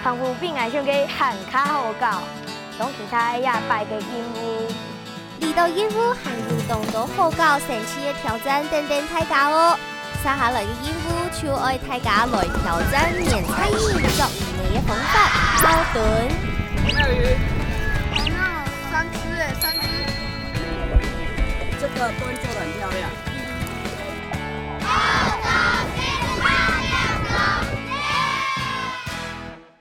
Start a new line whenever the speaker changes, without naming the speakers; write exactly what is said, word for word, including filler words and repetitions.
康复并爱上嘅汉卡好教，同其他也拜嘅任务。
二道任务含运动都好搞神奇嘅挑战等等大家哦。接下来嘅任务就爱大家来挑战免菜饮作鱼嘅方法，好炖。
有鱼。
哦，那三只哎，三只。
这个端做的很漂亮。